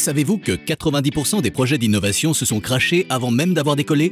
Savez-vous que 90% des projets d'innovation se sont crashés avant même d'avoir décollé?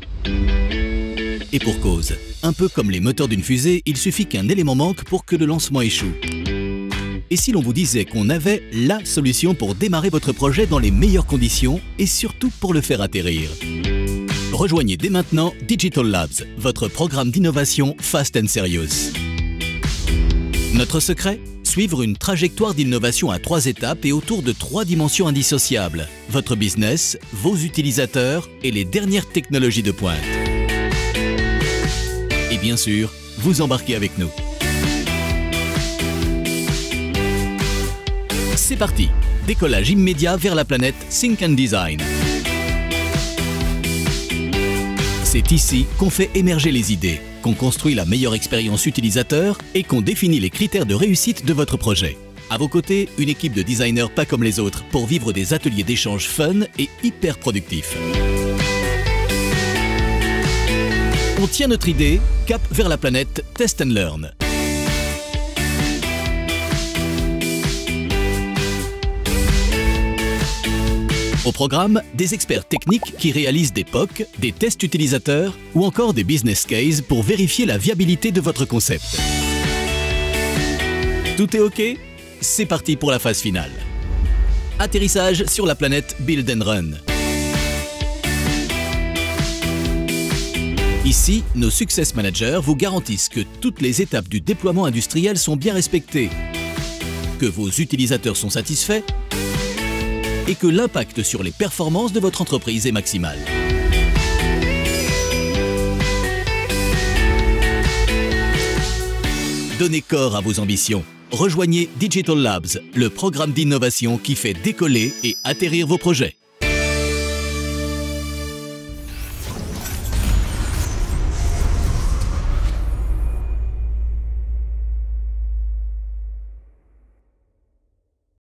Et pour cause, un peu comme les moteurs d'une fusée, il suffit qu'un élément manque pour que le lancement échoue. Et si l'on vous disait qu'on avait la solution pour démarrer votre projet dans les meilleures conditions et surtout pour le faire atterrir? Rejoignez dès maintenant Digital Labs, votre programme d'innovation Fast and Serious. Notre secret? Suivre une trajectoire d'innovation à 3 étapes et autour de 3 dimensions indissociables. Votre business, vos utilisateurs et les dernières technologies de pointe. Et bien sûr, vous embarquez avec nous. C'est parti! Décollage immédiat vers la planète Think and Design. C'est ici qu'on fait émerger les idées, qu'on construit la meilleure expérience utilisateur et qu'on définit les critères de réussite de votre projet. À vos côtés, une équipe de designers pas comme les autres pour vivre des ateliers d'échange fun et hyper productifs. On tient notre idée, cap vers la planète Test and Learn. Au programme, des experts techniques qui réalisent des POC, des tests utilisateurs ou encore des business cases pour vérifier la viabilité de votre concept. Tout est OK? C'est parti pour la phase finale. Atterrissage sur la planète Build and Run. Ici, nos Success Managers vous garantissent que toutes les étapes du déploiement industriel sont bien respectées, que vos utilisateurs sont satisfaits et que l'impact sur les performances de votre entreprise est maximal. Donnez corps à vos ambitions. Rejoignez Digital Labs, le programme d'innovation qui fait décoller et atterrir vos projets.